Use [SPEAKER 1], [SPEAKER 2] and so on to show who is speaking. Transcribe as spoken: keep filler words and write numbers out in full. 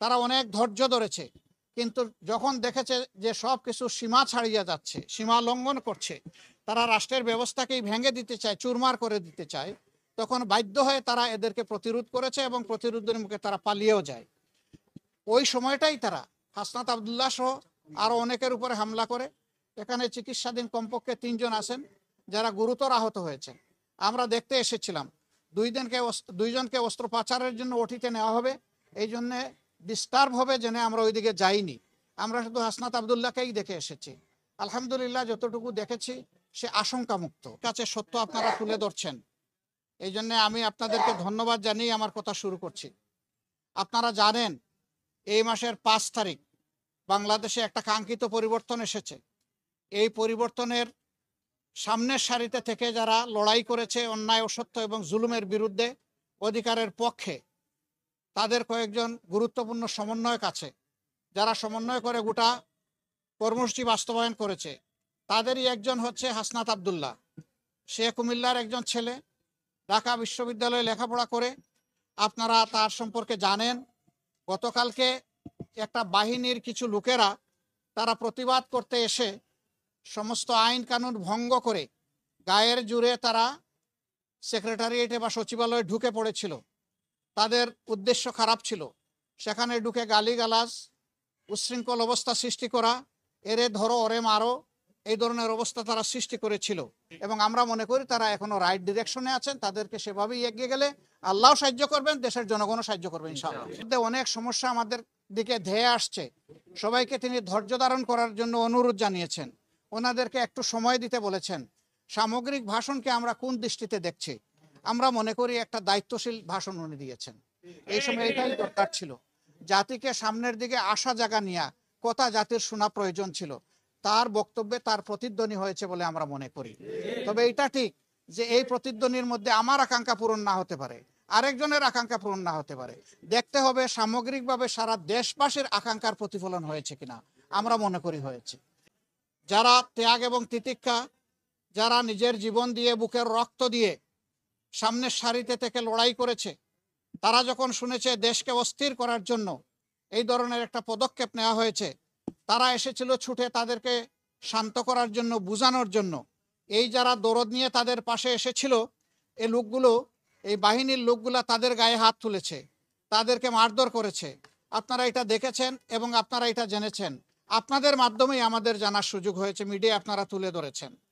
[SPEAKER 1] তারা অনেক ধৈর্য ধরেছে, কিন্তু যখন দেখেছে যে সব কিছু সীমা ছাড়িয়ে যাচ্ছে, সীমা লঙ্ঘন করছে, তারা রাষ্ট্রের ব্যবস্থাকেই ভেঙে দিতে চায়, চুরমার করে দিতে চায়, তখন বাধ্য হয়ে তারা এদেরকে প্রতিরোধ করেছে এবং প্রতিরোধের মুখে তারা পালিয়েও যায়। ওই সময়টাই তারা হাসনাত আবদুল্লাহ সহ আরও অনেকের উপরে হামলা করে। এখানে চিকিৎসাধীন কমপক্ষে তিনজন আছেন যারা গুরুতর আহত হয়েছেন। আমরা দেখতে এসেছিলাম, দুই দিনকে দুইজনকে অস্ত্রোপচারের জন্য ওটিতে নেওয়া হবে, এই জন্যে ডিস্টার্ব হবে জেনে আমরা ওইদিকে যাইনি। আমরা শুধু হাসনাত আবদুল্লাহকেই দেখে এসেছি। আলহামদুলিল্লাহ, যতটুকু দেখেছি সে আশঙ্কামুক্ত। কাছে সত্য আপনারা তুলে ধরছেন, এই জন্যে আমি আপনাদেরকে ধন্যবাদ জানিয়ে আমার কথা শুরু করছি। আপনারা জানেন এই মাসের পাঁচ তারিখ বাংলাদেশে একটা কাঙ্ক্ষিত পরিবর্তন এসেছে। এই পরিবর্তনের সামনের সারিতে থেকে যারা লড়াই করেছে অন্যায়, অসত্য এবং জুলুমের বিরুদ্ধে, অধিকারের পক্ষে, তাদের কয়েকজন গুরুত্বপূর্ণ সমন্বয়ক আছে যারা সমন্বয় করে গোটা কর্মসূচি বাস্তবায়ন করেছে। তাদেরই একজন হচ্ছে হাসনাত আবদুল্লাহ। সে কুমিল্লার একজন ছেলে, ঢাকা বিশ্ববিদ্যালয়ে লেখাপড়া করে। আপনারা তার সম্পর্কে জানেন। গতকালকে একটা বাহিনীর কিছু লোকেরা তারা প্রতিবাদ করতে এসে সমস্ত আইন কানুন ভঙ্গ করে গায়ের জুড়ে তারা সেক্রেটারিয়েটে বা সচিবালয়ে ঢুকে পড়েছিল। তাদের উদ্দেশ্য খারাপ ছিল, সেখানে ঢুকে গালিগালাজ, উচ্ছৃঙ্খল অবস্থা সৃষ্টি করা, এরে ধরো ওরে মারো, এই ধরনের অবস্থা তারা সৃষ্টি করেছিল। এবং আমরা মনে করি তারা এখনো রাইট ডিরেকশনে আছেন। তাদেরকে সেভাবেই এগিয়ে গেলে আল্লাহ সাহায্য করবেন, দেশের জনগণও সাহায্য করবেন ইনশাআল্লাহ। অনেক সমস্যা আমাদের দিকে ধেয়ে আসছে, সবাইকে তিনি ধৈর্য ধারণ করার জন্য অনুরোধ জানিয়েছেন, ওনাদেরকে একটু সময় দিতে বলেছেন। সামগ্রিক ভাষণকে আমরা কোন দৃষ্টিতে দেখছি? আমরা মনে করি একটা দায়িত্বশীল ভাষণ উনি দিয়েছেন। এই সময় এটাই দরকার ছিল, জাতিকে সামনের দিকে আসা জায়গা নিয়ে কথা জাতির শোনা প্রয়োজন ছিল। তার বক্তব্যে তার প্রতিধ্বনি হয়েছে বলে আমরা মনে করি। তবে এটা ঠিক যে এই প্রতিধ্বনির মধ্যে আমার আকাঙ্ক্ষা পূরণ না হতে পারে, আরেকজনের আকাঙ্ক্ষা পূরণ না হতে পারে। দেখতে হবে সামগ্রিকভাবে সারা দেশবাসীর আকাঙ্ক্ষার প্রতিফলন হয়েছে কিনা। আমরা মনে করি হয়েছে। যারা ত্যাগ এবং তিতিক্ষা, যারা নিজের জীবন দিয়ে, বুকের রক্ত দিয়ে সামনের সারিতে থেকে লড়াই করেছে, তারা যখন শুনেছে দেশকে অস্থির করার জন্য এই ধরনের একটা পদক্ষেপ নেওয়া হয়েছে, তারা এসেছিল ছুটে তাদেরকে শান্ত করার জন্য, বুঝানোর জন্য। এই যারা দরদ নিয়ে তাদের পাশে এসেছিল, এই লোকগুলো, এই বাহিনীর লোকগুলা তাদের গায়ে হাত তুলেছে, তাদেরকে মারধর করেছে। আপনারা এটা দেখেছেন এবং আপনারা এটা জেনেছেন। আপনাদের মাধ্যমেই আমাদের জানার সুযোগ হয়েছে, মিডিয়া আপনারা তুলে ধরেছেন।